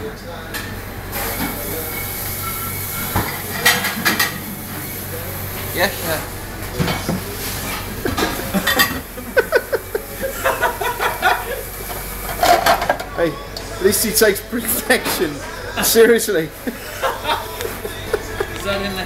Yeah. Hey, at least he takes perfection seriously. Is that in the